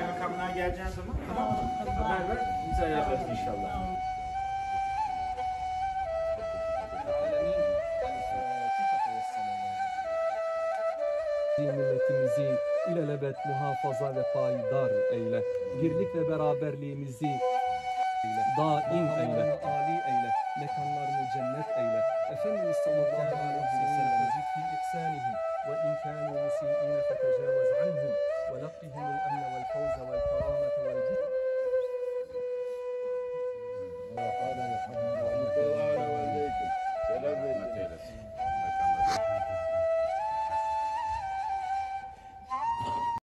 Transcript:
kaymakamlığa geleceğin zaman haber ver, imza yaparız inşallah. Milletimizi ilelebet muhafaza ve payidar eyle. Birlik ve beraberliğimizi daim eyle. Ali eyle. Mekanlarını cennet eyle. Efendimiz sallallahu aleyhi ve sellem zid fi ihsanihim ve in kânû musî'îne fetecâvez anhum ve lakkihimul emne vel fevze